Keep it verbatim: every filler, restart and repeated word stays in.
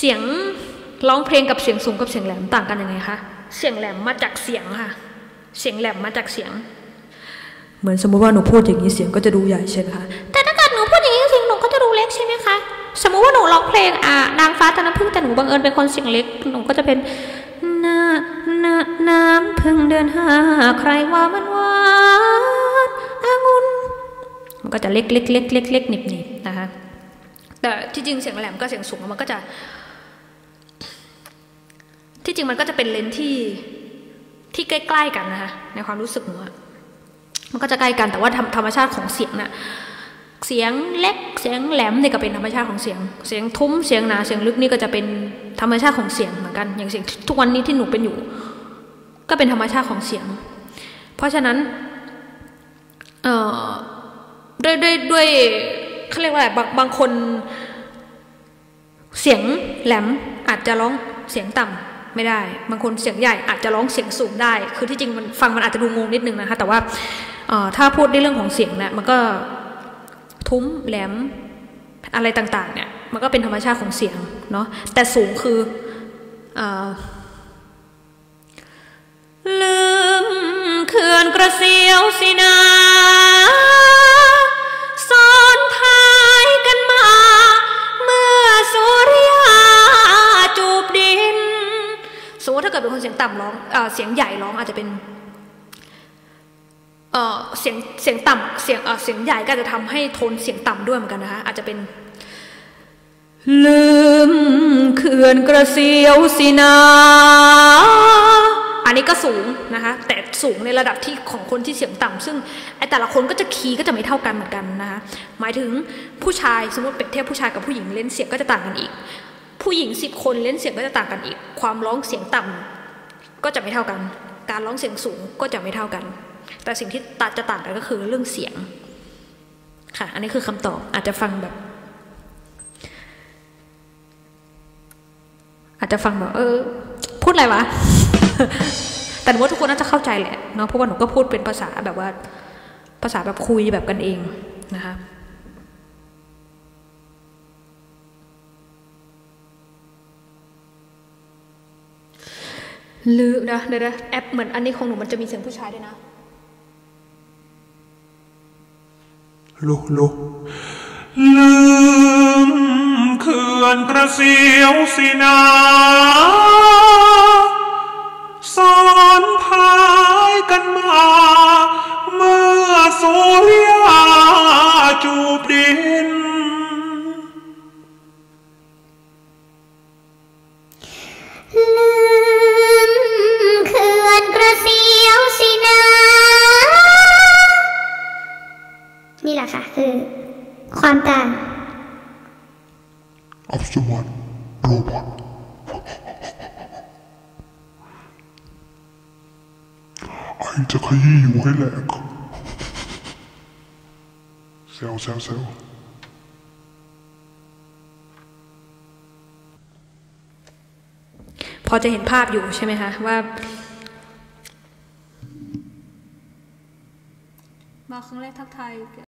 เสียงร้องเพลงกับเสียงสูงกับเสียงแหลมต่างกันยังไงคะเสียงแหลมมาจากเสียงค่ะเสียงแหลมมาจากเสียงเหมือนสมมติว่าหนูพูดอย่างนี้เสียงก็จะดูใหญ่ใช่ไหมคะแต่ถ้าเกิดหนูพูดอย่างนี้เสียงหนูก็จะดูเล็กใช่ไหมคะสมมติว่าหนูร้องเพลงอ่านางฟ้าตะน้ำพึ่งแต่หนูบังเอิญเป็นคนเสียงเล็กหนูก็จะเป็นน้ำน้ำน้ำพึ่งเดินหาใครว่ามันหวานองุ่นมันก็จะเล็กเล็กเล็กเล็กเล็กหนิบหนิบนะคะแต่ที่จริงเสียงแหลมก็เสียงสูงมันก็จะที่จริงมันก็จะเป็นเลนที่ที่ใกล้ๆกันนะคะในความรู้สึกหนูมันก็จะใกล้กันแต่ว่าธรรมชาติของเสียงน่ะเสียงเล็กเสียงแหลมนี่ก็เป็นธรรมชาติของเสียงเสียงทุ้มเสียงหนาเสียงลึกนี่ก็จะเป็นธรรมชาติของเสียงเหมือนกันอย่างเสียงทุกวันนี้ที่หนูเป็นอยู่ก็เป็นธรรมชาติของเสียงเพราะฉะนั้นเอ่อด้วยด้วยด้วยเขาเรียกว่าอะไรบางบางคนเสียงแหลมอาจจะร้องเสียงต่ำไม่ได้บางคนเสียงใหญ่อาจจะร้องเสียงสูงได้คือที่จริงมันฟังมันอาจจะดูงงนิดนึงนะคะแต่ว่าถ้าพูดในเรื่องของเสียงเนี่ยมันก็ทุ้มแหลมอะไรต่างๆเนี่ยมันก็เป็นธรรมชาติของเสียงเนาะแต่สูงคือลืมเขื่อนกระเสียวสินาซ้อนท้ายกันมาเมื่อสุริยาจูบดินสมมติถ้าเกิดเป็นคนเสียงต่ำร้องเอ่อเสียงใหญ่ร้องอาจจะเป็นเอ่อเสียงเสียงต่ำเสียงเอ่อเสียงใหญ่ก็จะทำให้โทนเสียงต่ำด้วยเหมือนกันนะคะอาจจะเป็นลืมเขื่อนกระเสียวสินาอันนี้ก็สูงนะคะแต่สูงในระดับที่ของคนที่เสียงต่ำซึ่งไอแต่ละคนก็จะคีย์ก็จะไม่เท่ากันเหมือนกันนะคะหมายถึงผู้ชายสมมติเปรียบเทียบผู้ชายกับผู้หญิงเล่นเสียงก็จะต่างกันอีกผู้หญิงสิบคนเล่นเสียงก็จะต่างกันอีกความร้องเสียงต่ำก็จะไม่เท่ากันการร้องเสียงสูงก็จะไม่เท่ากันแต่สิ่งที่ตัดจะต่างกันก็คือเรื่องเสียงค่ะอันนี้คือคำตอบอาจจะฟังแบบอาจจะฟังแบบเออพูดอะไรวะ แต่หนูว่าทุกคนน่าจะเข้าใจแหละเนาะเพราะว่าหนูก็พูดเป็นภาษาแบบว่าภาษาแบบคุยแบบกันเองนะคะลืมนะเดี๋ยวแอปเหมือนอันนี้ของหนูมันจะมีเสียงผู้ชายด้วยนะลุลุลืมเขื่อนกระเสียวสินาซ้อนพายกันมาเมื่อสุริยาจูบดินลืมเขื่อนกระเสียวสินานี่แหละค่ะคือความต่างอับสวรรค์โรบอทไอจะขยี้อยู่ให้แหลกเซลเซลเซลพอจะเห็นภาพอยู่ใช่ไหมคะว่ามาครั้งแรกทักทาย